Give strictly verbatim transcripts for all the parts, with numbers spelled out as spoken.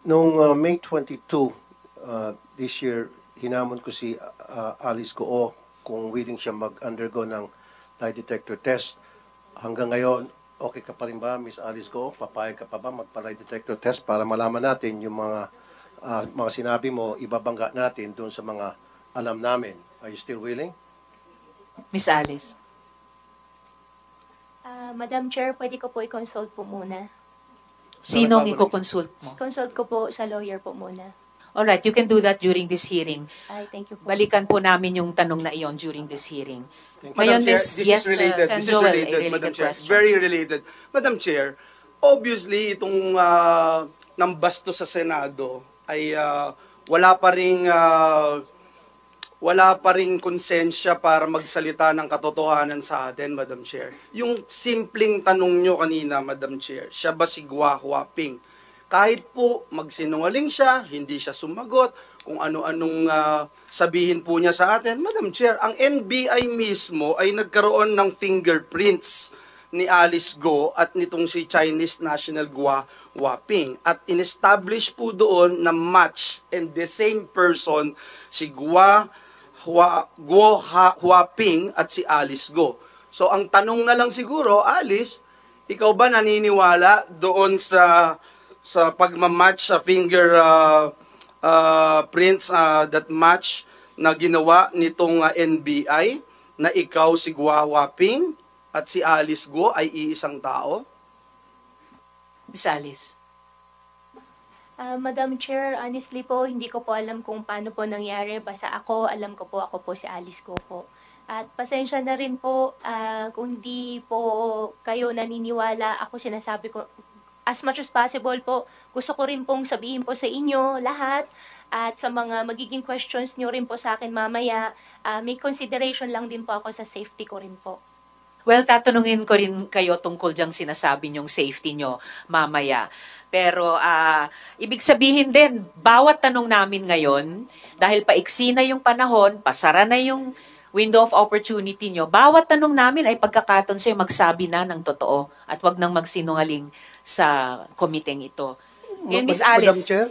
Noong uh, May twenty-second uh, this year, hinamon ko si uh, Alice Goo kung willing siya mag-undergo ng lie detector test. Hanggang ngayon, okay ka pa rin ba, Miss Alice Goo? Papayag ka pa ba magpa-lie detector test para malaman natin yung mga uh, mga sinabi mo, ibabangga natin doon sa mga alam namin. Are you still willing? Miss Alice. Ah, Madam Chair, pwede ko po i-consult po muna. Sinong nagbago na i-consult mo? Consult ko po sa lawyer po muna. Alright, you can do that during this hearing. Ay, thank you po. Balikan po namin yung tanong na iyon during this hearing. Thank you. Ngayon, Madam Chair, Miss, this yes, is related. uh, Sen This is Joel, related, a related Madam Chair. question. Very related. Madam Chair, obviously, itong uh, nambasto sa Senado ay uh, wala pa ring uh, wala pa ring konsensya para magsalita ng katotohanan sa atin, Madam Chair. Yung simpleng tanong nyo kanina, Madam Chair, siya ba si Gua Huaping? Kahit po magsinungaling siya, hindi siya sumagot, kung ano-anong uh, sabihin po niya sa atin. Madam Chair, ang N B I mismo ay nagkaroon ng fingerprints ni Alice Goo at nitong si Chinese National Gua Huaping. At in-establish po doon na match and the same person, si Gua Hua, Guo Ha, Huaping at si Alice Goo. So ang tanong na lang siguro, Alice, ikaw ba naniniwala doon sa sa pagmamatch sa finger uh, uh, prints uh, that match na ginawa nitong uh, N B I na ikaw si Guo Huaping at si Alice Goo ay iisang tao? Miss Alice. Ah, Madam Chair, honestly po, hindi ko po alam kung paano po nangyari. Basta ako, alam ko po, ako po si Alice Goo po. At pasensya na rin po, ah, kung hindi po kayo naniniwala, ako sinasabi ko, as much as possible po, gusto ko rin pong sabihin po sa inyo lahat at sa mga magiging questions nyo rin po sa akin mamaya, ah, may consideration lang din po ako sa safety ko rin po. Well, tatanungin ko rin kayo tungkol diyang sinasabi niyong safety niyo mamaya. Pero ah, ibig sabihin din, bawat tanong namin ngayon, dahil paiksi na yung panahon, pasara na yung window of opportunity nyo, bawat tanong namin ay pagkakataon sa'yo magsabi na ng totoo at wag nang magsinungaling sa komiteng ito. Ngayon, Miss Madam Alice. Chair?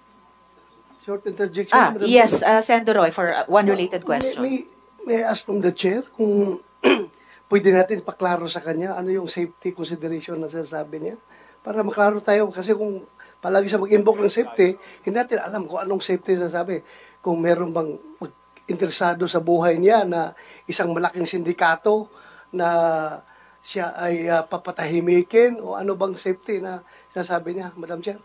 Short interjection. Ah, Madam yes, Chair. uh, Senator Roy, for uh, one related question. May, may, may I ask from the chair kung pwede natin paklaro sa kanya ano yung safety consideration na sinasabi niya para maklaro tayo kasi kung palagi siya mag-invoke ng safety, hindi natin alam kung anong safety na sabi. Kung meron bang mag interesado sa buhay niya na isang malaking sindikato na siya ay uh, papatahimikin o ano bang safety na sinasabi niya, Madam Chair?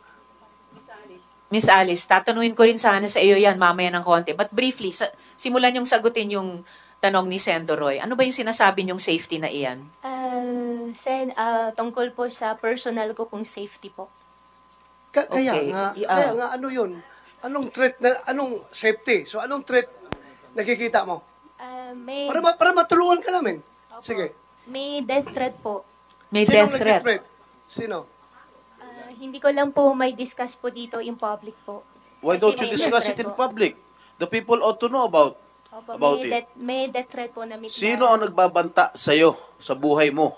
Miss Alice, tatanungin ko rin sana sa iyo yan mamaya ng konti. But briefly, sa, simulan yung sagutin yung tanong ni Senator Roy. Ano ba yung sinasabi niyong safety na iyan? Ah, Sen, ah, tungkol po sa personal ko pong safety po. Ka- kaya Okay. nga, I- kaya ah. nga ano 'yun? Anong threat na anong safety? So anong threat nakikita mo? Ah, may, Para ma- para matulungan ka namin. Opo. Sige. may death threat po. May Sinong death threat. nag-threat? Sino? Ah, hindi ko lang po may discuss po dito in public po. Why Kasi don't you may discuss death it in threat po. public? The people ought to know about Opo, about may it. Death, may death threat po na may Sino ang nagbabanta sa'yo sa buhay mo?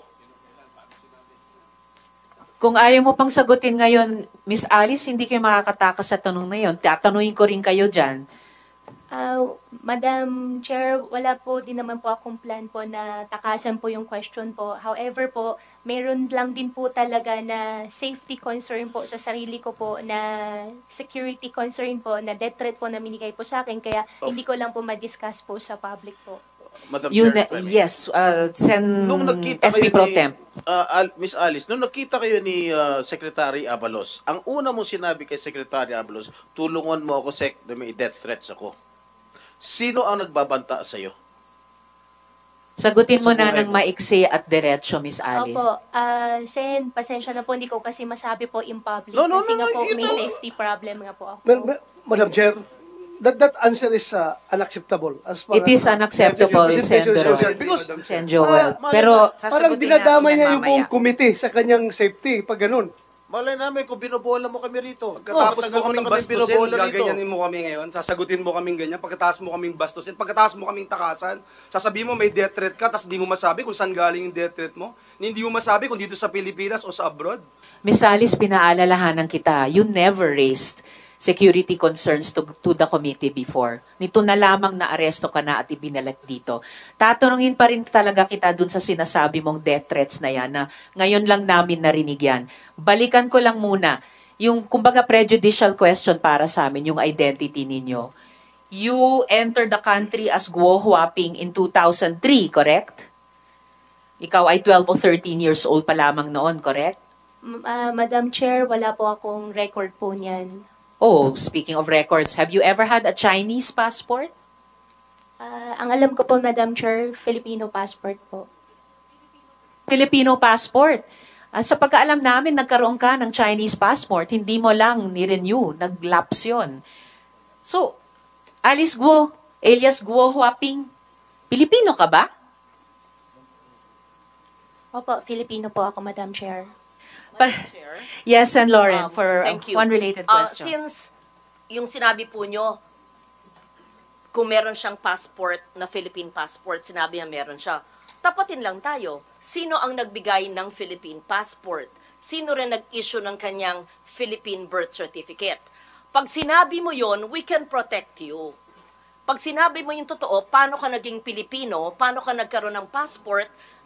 Kung ayaw mo pang sagutin ngayon, Miss Alice, hindi kayo makakatakas sa tanong na yun. Tatanungin ko rin kayo dyan. Ah, Madam Chair, wala po din naman po akong plan po na takasan po yung question po. However po, meron lang din po talaga na safety concern po sa sarili ko po, na security concern po, na death threat po na minigay po sa akin. Kaya Oh. hindi ko lang po ma-discuss po sa public po. Madam You Chair, na- if I may. yes, uh, Sen. Nung nagkita S P kayo Pro ni, Temp. uh, Al- Miss Alice, nung nakita kayo ni uh, Secretary Abalos, ang una mo sinabi kay Secretary Abalos, tulungan mo ako, Sec, na may death threats ako. Sino ang nagbabanta sa'yo? Sagutin mo Sa na buhay ng mo. maiksi at diretso, Miss Alice. Opo, ah, Sen, pasensya na po, hindi ko kasi masabi po in public. No, no, kasi no, nga no, po, you may don't- safety problem nga po ako. Ma- ma- Madam Chair, that that answer is uh, unacceptable as far It is as- unacceptable, Presentation Senator is Roy. concerned. Because Madam Sen Chair. Joel. Ah, Pero parang sasagutin dinadamay natin niya yan yung buong mamaya. committee sa kanyang safety pag ganun. Malay namin kung binobola mo kami rito. Pagkatapos Oh, mo matagal kaming na kami bastusin, binobola rito. gaganyanin mo kami ngayon, sasagutin mo kaming ganyan, pagkatapos mo kaming bastusin, pagkatapos mo kaming takasan, sasabihin mo may death threat ka, tapos di mo masabi kung saan galing yung death threat mo, hindi mo masabi kung dito sa Pilipinas o sa abroad. Miss Alice, pinaalalahanan kita, you never raised security concerns to, to the committee before. Nito na lamang na aresto ka na at ibinalat dito. Tatanungin pa rin talaga kita dun sa sinasabi mong death threats na yan, na ngayon lang namin narinig yan. Balikan ko lang muna, yung kumbaga prejudicial question para sa amin, yung identity ninyo. You entered the country as Guo Huaping in two thousand three, correct? Ikaw ay twelve or thirteen years old pa lamang noon, correct? M- ah, Madam Chair, wala po akong record po niyan. Oh, speaking of records, have you ever had a Chinese passport? Ah, ang alam ko po, Madam Chair, Filipino passport po. Filipino passport. At sa pagkaalam namin, nagkaroon ka ng Chinese passport, hindi mo lang ni-renew, nag-lapse yun. So, Alice Guo, alias Guo Huaping, Pilipino ka ba? Opo, Filipino po ako, Madam Chair. Pa- yes, and Lauren, Um, for uh, thank you. one related Uh, question. since yung sinabi po nyo, kung meron siyang passport na Philippine passport, sinabi niya meron siya. Tapatin lang tayo. Sino ang nagbigay ng Philippine passport? Sino rin nag-issue ng kanyang Philippine birth certificate? Pag sinabi mo yon, we can protect you. Pag sinabi mo yung totoo, paano ka naging Pilipino, paano ka nagkaroon ng passport,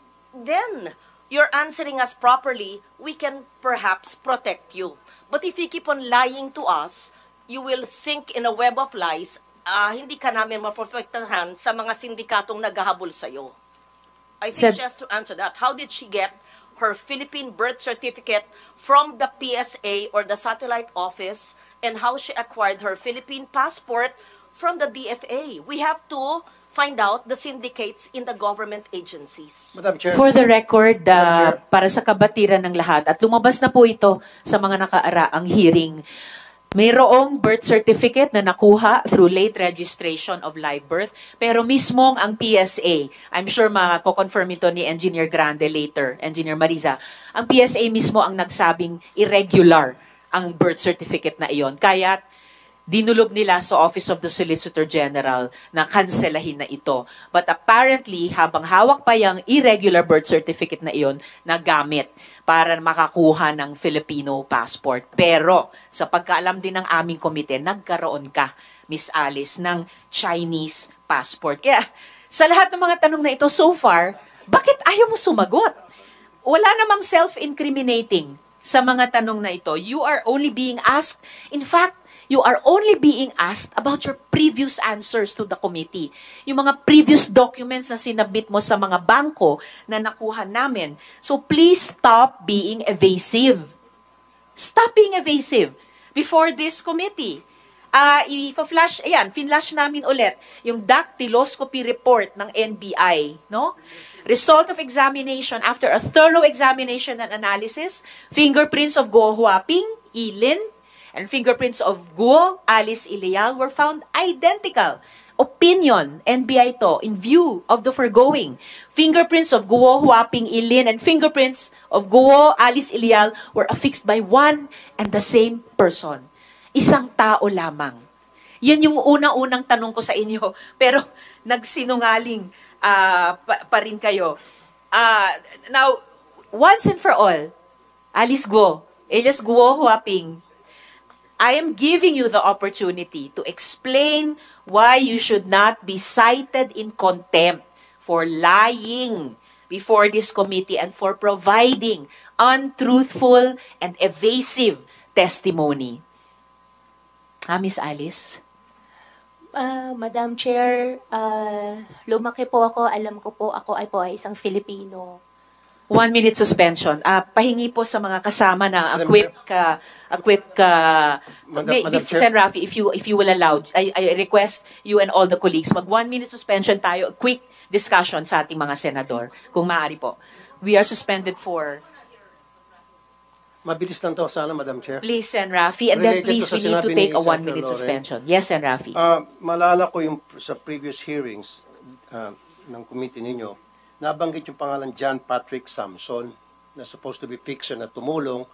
then you're answering us properly, we can perhaps protect you. But if you keep on lying to us, you will sink in a web of lies. Ah, hindi ka namin maprotektahan sa mga sindikatong naghahabol sa'yo. I think Said- just to answer that, how did she get her Philippine birth certificate from the P S A or the satellite office, and how she acquired her Philippine passport from the D F A? We have to find out the syndicates in the government agencies. Madam Chair. For the record, uh, Madam Chair. para sa kabatiran ng lahat, at lumabas na po ito sa mga nakaaraang hearing, mayroong birth certificate na nakuha through late registration of live birth, pero mismong ang P S A, I'm sure mako-confirm ito ni Engineer Grande later, Engineer Mariza, ang P S A mismo ang nagsabing irregular ang birth certificate na iyon. Kaya dinulog nila sa Office of the Solicitor General na kanselahin na ito. But apparently, habang hawak pa yung irregular birth certificate na iyon, nagamit para makakuha ng Filipino passport. Pero, sa pagkaalam din ng aming komite, nagkaroon ka, Miss Alice, ng Chinese passport. Kaya, sa lahat ng mga tanong na ito so far, bakit ayaw mo sumagot? Wala namang self-incriminating sa mga tanong na ito. You are only being asked, in fact, you are only being asked about your previous answers to the committee. Yung mga previous documents na sinabit mo sa mga bangko na nakuha namin. So please stop being evasive. Stop being evasive before this committee. Ah, uh, i-flash, ayan, finlash namin ulit yung dactyloscopy report ng N B I, no? Result of examination after a thorough examination and analysis, fingerprints of Guo Huaping, Ilin, and fingerprints of Guo, Alice Ilial were found identical. Opinion, N B I to, in view of the foregoing. Fingerprints of Guo, Huaping, Ilin, and fingerprints of Guo, Alice Ilial were affixed by one and the same person. Isang tao lamang. Yan yung unang-unang tanong ko sa inyo. Pero nagsinungaling uh, pa, pa rin kayo. Uh, now, once and for all, Alice Guo, alias Guo Huaping, I am giving you the opportunity to explain why you should not be cited in contempt for lying before this committee and for providing untruthful and evasive testimony. Ha, Miss Alice? Ah, Madam Chair, ah, lumaki po ako, alam ko po ako ay po ay isang Filipino. One minute suspension. Ah, pahingi po sa mga kasama na a Madam quick uh, a quick uh, Madam- may- Madam if- Chair. Sen. Rafi, if you if you will allow, I, I request you and all the colleagues mag one minute suspension tayo, a quick discussion sa ating mga senador kung maaari po. We are suspended for Mabilis lang to sana, Madam Chair. please, Sen. Rafi, and then Related please to sa we need to sinabi take ni a one Senator minute Loren. suspension. Yes, Sen. Rafi. Ah, malala ko yung sa previous hearings ah, ng committee ninyo, nabanggit yung pangalan John Patrick Samson na supposed to be fixer na tumulong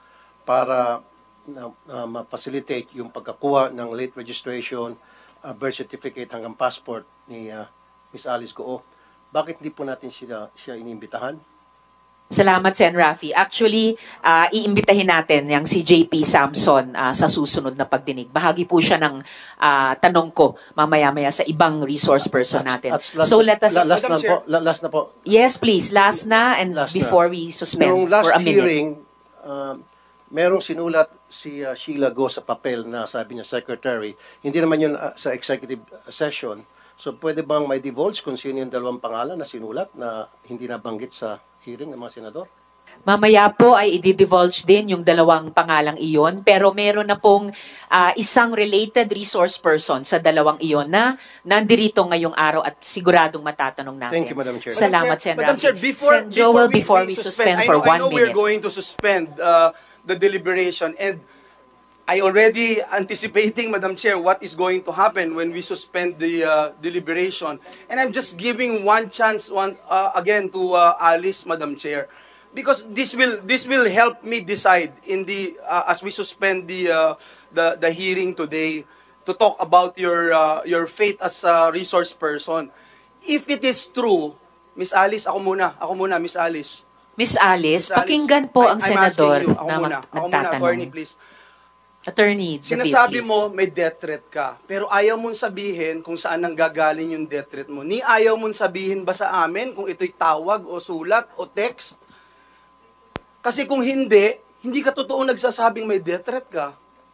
para na, na ma-facilitate yung pagkakuha ng late registration, uh, birth certificate hanggang passport ni uh, Miss Alice Goo. Bakit hindi po natin siya, siya inimbitahan? Salamat, Sen. Rafi. Actually, ah, iimbitahin natin yung si J P Samson ah, sa susunod na pagdinig. Bahagi po siya ng ah, tanong ko mamaya-maya sa ibang resource person natin. At last, So let us... la- last, Madam na Chair. po, la- last na po. Yes, please. Last na and Last na. before we suspend Noong last for a minute. hearing, um, merong sinulat si uh, Sheila Go sa papel na sabi niya secretary. Hindi naman yun uh, sa executive session. So pwede bang may divulge kung sino yung dalawang pangalan na sinulat na hindi nabanggit sa hearing ng mga senador? Mamaya po ay i-divulge din yung dalawang pangalang iyon, pero meron na pong ah, isang related resource person sa dalawang iyon na nandirito ngayong araw at siguradong matatanong natin. Thank you, Madam Chair. Salamat, Sen. Madam Rafi. Chair, before, Sen. Joel, before we I suspend know, for I one know we're minute. going to suspend uh, the deliberation, and I already anticipating, Madam Chair, what is going to happen when we suspend the uh, deliberation. And I'm just giving one chance one uh, again to uh, Alice, Madam Chair, because this will this will help me decide in the uh, as we suspend the uh, the the hearing today to talk about your uh, your fate as a resource person. If it is true, Miss Alice, ako muna, ako muna, Miss Alice. Miss Alice, Miss Alice, pakinggan po I- ang I'm senador asking you, ako na muna, mag- ako muna, attorney, nagtatanong. please. Attorney, David, Sinasabi please. mo may death threat ka, pero ayaw mong sabihin kung saan nanggagaling yung death threat mo. Ni ayaw mong sabihin ba sa amin kung ito'y tawag o sulat o text? Kasi kung hindi, hindi ka totoo nagsasabing may death threat ka.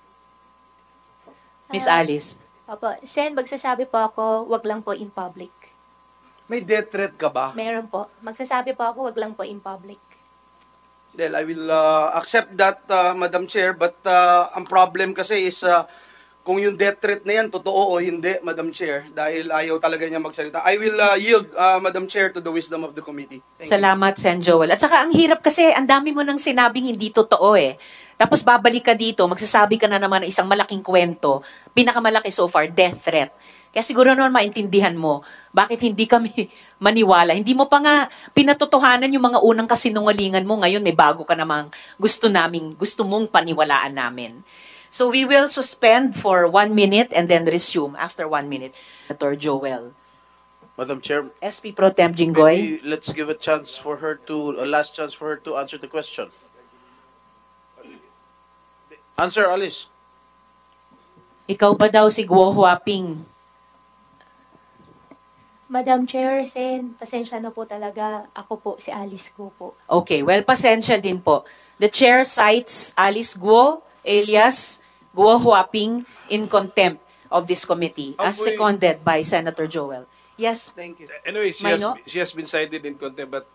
Miss Alice. Opo, Sen, magsasabi po ako, wag lang po in public. May death threat ka ba? Meron po. Magsasabi po ako, wag lang po in public. Well, I will uh, accept that, uh, Madam Chair, but uh, ang problem kasi is uh, kung yung death threat na yan, totoo o hindi, Madam Chair, dahil ayaw talaga niya magsalita. I will uh, yield, uh, Madam Chair, to the wisdom of the committee. Thank you. Salamat, Sen. Joel. At saka ang hirap kasi, ang dami mo nang sinabing hindi totoo eh. Tapos babalik ka dito, magsasabi ka na naman ng isang malaking kwento, pinakamalaki so far, death threat. Kaya siguro naman maintindihan mo, bakit hindi kami maniwala. Hindi mo pa nga pinatotohanan yung mga unang kasinungalingan mo. Ngayon may bago ka namang gusto naming, gusto mong paniwalaan namin. So we will suspend for one minute and then resume after one minute. Senator Joel. Madam Chair, S P Pro Tem Jinggoy. maybe let's give a chance for her to, a last chance for her to answer the question. Answer, Alice. Ikaw ba daw si Guo Huaping? Madam Chair, Sen, pasensya na po talaga. Ako po, si Alice Go po. Okay, well, pasensya din po. The chair cites Alice Guo alias Guo Huaping in contempt of this committee as Apoy- seconded by Senator Joel. Yes, Thank you. Anyway, she has, Mino? she has been cited in contempt, but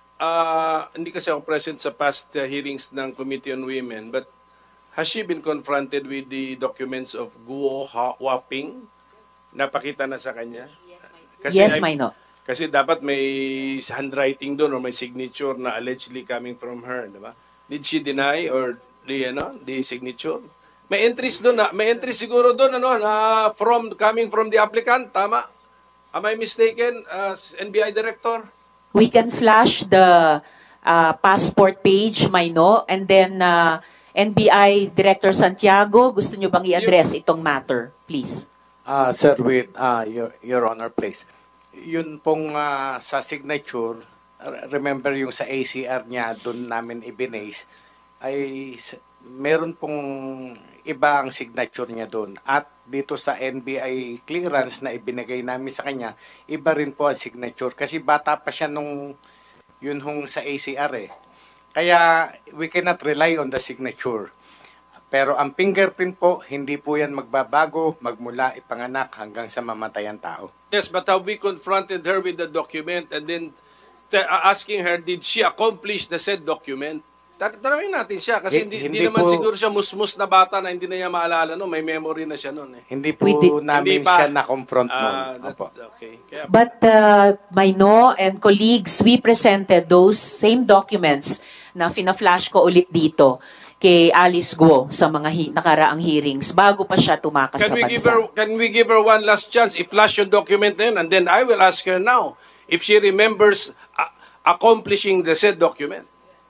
uh, hindi kasi ako present sa past uh, hearings ng Committee on Women, but has she been confronted with the documents of Guo Ha- Huaping? Napakita na sa kanya? yes, I- Maino. Kasi dapat may handwriting doon or may signature na allegedly coming from her, di ba? Did she deny or the ano, the signature? May entries doon na, may entries siguro doon ano na from coming from the applicant, tama? Am I mistaken as N B I director? We can flash the uh, passport page, Maino, and then uh, N B I Director Santiago, gusto nyo bang i-address itong matter, please? Ah, sir, with ah, your, your Honor, please. Yun pong ah, sa signature, r- remember yung sa A C R niya, doon namin ibinase, ay s- meron pong iba ang signature niya doon. At dito sa N B I clearance na ibinigay namin sa kanya, iba rin po ang signature. Kasi bata pa siya nung yun hong sa A C R eh. Kaya we cannot rely on the signature. Pero ang fingerprint po, hindi po yan magbabago magmula ipanganak hanggang sa mamatayan tao. Yes, but have we confronted her with the document and then t- uh, asking her, did she accomplish the said document? Tar- Tanungin natin siya kasi Hi- hindi, hindi hindi naman po- siguro siya musmus na bata na hindi na niya maalala no, may memory na siya noon eh. Hindi po We did- namin Hindi pa. siya na-confront noon. Ah, that- Opo. okay. Kaya, But uh, Maino and colleagues, we presented those same documents na fina-flash ko ulit dito kay Alice Guo sa mga hi- nakaraang hearings bago pa siya tumakas can sa we give her bansa. can we give her one last chance i-flash yung document na yun and then I will ask her now if she remembers uh, accomplishing the said document.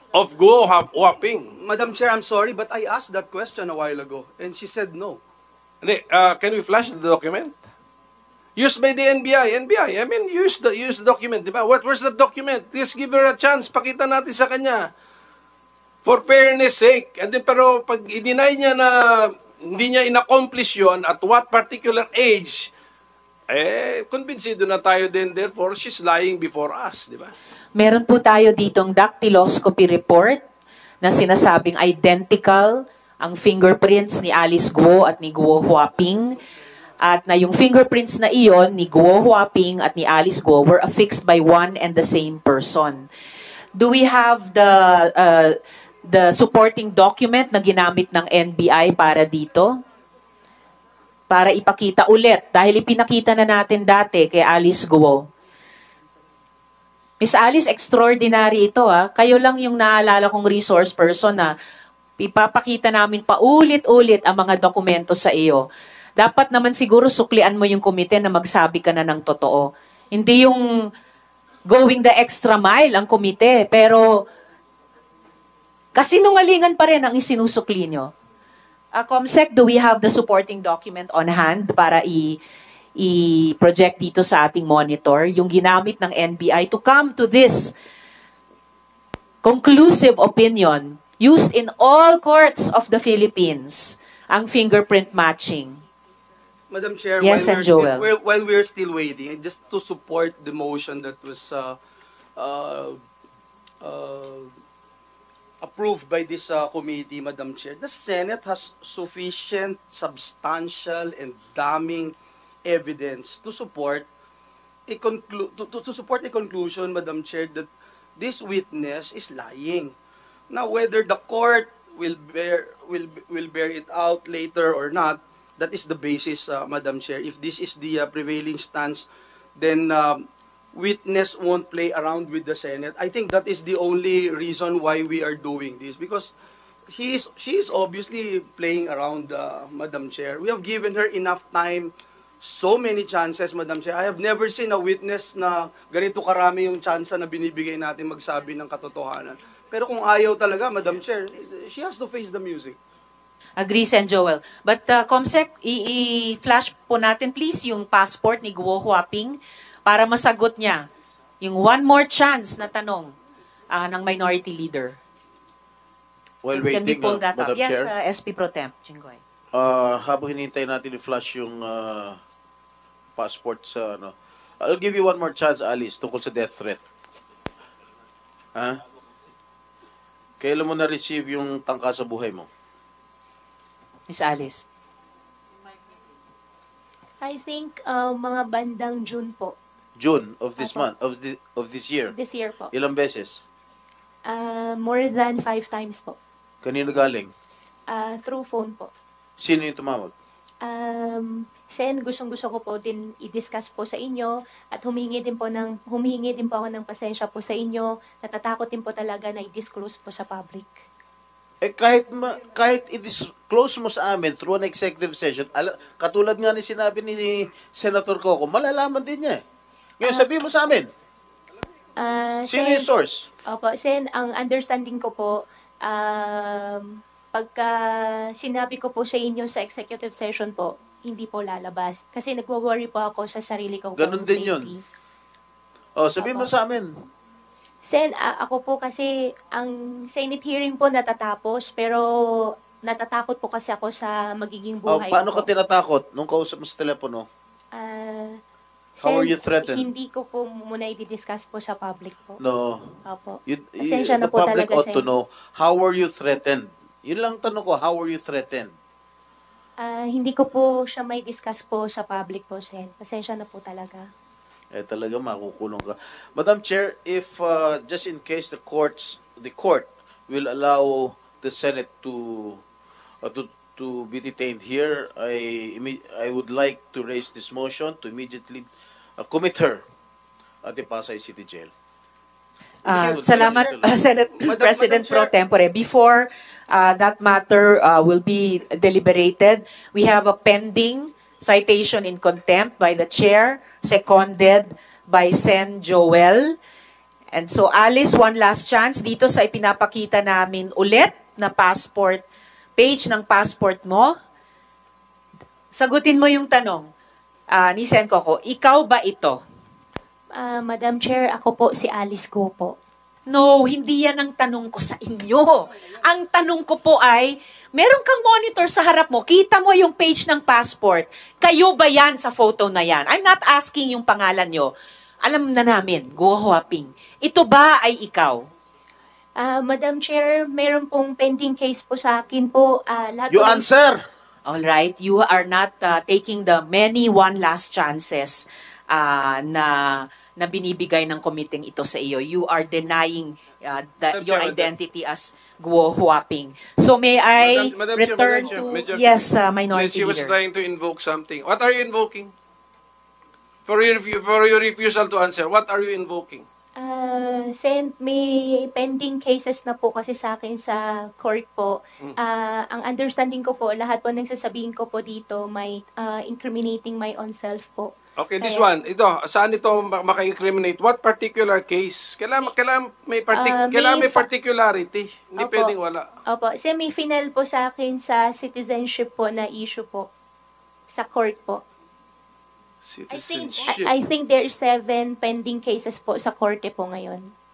of Guo Huaping. Madam Chair, I'm sorry, but I asked that question a while ago, and she said no. Hindi, uh, can we flash the document? Used by the N B I. N B I, I mean, use the, use the document, di ba? What, where's the document? Just give her a chance. Pakita natin sa kanya. For fairness sake. And then, pero pag i-deny niya na hindi niya in-accomplish yun at what particular age, eh, convincido na tayo din, therefore, she's lying before us, di ba? Meron po tayo ditong dactyloscopy report na sinasabing identical ang fingerprints ni Alice Guo at ni Guo Huaping. At na yung fingerprints na iyon ni Guo Huaping at ni Alice Guo were affixed by one and the same person. Do we have the uh, the supporting document na ginamit ng N B I para dito? Para ipakita ulit. Dahil ipinakita na natin dati kay Alice Guo. Miss Alice, extraordinary ito ah. Kayo lang yung naalala kong resource person na ipapakita namin paulit-ulit ang mga dokumento sa iyo. Dapat naman siguro suklian mo yung komite na magsabi ka na ng totoo. Hindi yung going the extra mile ang komite, pero kasinungalingan pa rin ang isinusukli nyo. Uh, Comsec, do we have the supporting document on hand para i- i-project dito sa ating monitor, yung ginamit ng N B I to come to this conclusive opinion used in all courts of the Philippines, ang fingerprint matching? Madam Chair, Yes, while, and we're still, Joel. while, while we're still waiting, just to support the motion that was uh, uh, uh, approved by this uh, committee, Madam Chair, the Senate has sufficient, substantial, and damning evidence to support a conclu- to, to, to support a conclusion, Madam Chair, that this witness is lying. Now, whether the court will bear will will bear it out later or not, that is the basis, uh, Madam Chair. If this is the uh, prevailing stance, then um, witness won't play around with the Senate. I think that is the only reason why we are doing this, because he is she is obviously playing around, uh, Madam Chair. We have given her enough time, so many chances, Madam Chair. I have never seen a witness na ganito karami yung chance na binibigay natin magsabi ng katotohanan. Pero kung ayaw talaga, Madam Chair, she has to face the music. Agree, Sen Joel. But uh, Comsec, i- i-flash po natin please yung passport ni Guo Huaping para masagot niya yung one more chance na tanong uh, ng minority leader. While Can we waiting, pull uh, that up? Madam Yes, Chair, uh, S P Pro Temp. Jinggoy. uh, habang hinintay natin i-flash yung uh, passport sa ano, I'll give you one more chance, Alice, tungkol sa death threat. Ha? Kailan mo na-receive yung tangka sa buhay mo? Miss Alice. I think uh, mga bandang June po, June of this Apo. month, of the, of this year. this year po. Ilang beses? Uh, more than five times po. Kanino galing? Uh, through phone po. Sino yung tumawag? Um, Sen, gustong-gusto ko po din i-discuss po sa inyo at humingi din po ng humingi din po ako ng pasensya po sa inyo. Natatakot din po talaga na i-disclose po sa public. Eh kahit ma, kahit i-disclose mo sa amin through an executive session, ala, katulad nga ni sinabi ni Senator Coco, malalaman din niya eh. Ngayon Ah. sabihin mo sa amin, Uh, sino Sen, yung source? Opo, Sen, ang understanding ko po, um, pagka sinabi ko po sa inyo sa executive session po, hindi po lalabas. Kasi nagwo-worry po ako sa sarili ko Ganun pong din yun. safety. Oh, sabihin mo Opo. sa amin. Sen, a- ako po kasi, ang Senate hearing po natatapos, pero natatakot po kasi ako sa magiging Oh, buhay paano ko ka po. tinatakot nung kausap mo sa telepono? Ah, How Sen, are you threatened? Hindi ko po muna i-discuss po sa public po. No. Opo. You, you, Pasensya na the po public talaga, ought to Sen. know, how are you threatened? Yun lang tanong ko, how are you threatened? Ah, hindi ko po siya may discuss po sa public po, Sen. Pasensya na po talaga. Eh talaga makukulong ka. Madam Chair, if uh, just in case the courts, the court will allow the Senate to uh, to to be detained here, I imme- I would like to raise this motion to immediately uh, commit her at the Pasay City Jail. Uh, Thank you. salamat, Madam- Senate Madam- President Madam Pro Tempore. Before uh, that matter uh, will be deliberated, we have a pending citation in contempt by the chair, seconded by Sen Joel. And so, Alice, one last chance dito sa ipinapakita namin ulit na passport, page ng passport mo. Sagutin mo yung tanong ah, ni Sen Coco, ikaw ba ito? Ah, Madam Chair, ako po si Alice Go po. No, hindi yan ang tanong ko sa inyo. Ang tanong ko po ay, meron kang monitor sa harap mo, kita mo yung page ng passport, kayo ba yan sa photo na yan? I'm not asking yung pangalan nyo. Alam na namin, Guo Huaping. Ito ba ay ikaw? Ah, Madam Chair, meron pong pending case po sa akin po. Ah, lahat You po ng- answer. All right, you are not uh, taking the many one last chances uh, na na binibigay ng committee ito sa iyo. You are denying uh, the, Madam your Chair, Madam- identity as Guo Huaping. So may I Madam- Madam Chair, return Madam Chair, to Major- yes, uh, Then minority she was leader. trying to invoke something. What are you invoking? For your, refu- for your refusal to answer, what are you invoking? Ah, Sen, may pending cases na po kasi sa akin sa court po. Ah, ang understanding ko po, lahat po ng sasabihin ko po dito may ah, incriminating my own self po. Okay, this Kaya- one, ito, saan ito ma- maka-incriminate? What particular case? Kailangan, kailangan may, partic- Ah, may kailangan may fa- particularity. Hindi Opo. pwedeng wala. Opo, semi-final po sa akin sa citizenship po na issue po sa court po. I think- Citizenship. I, I think there are seven pending cases po sa korte po ngayon.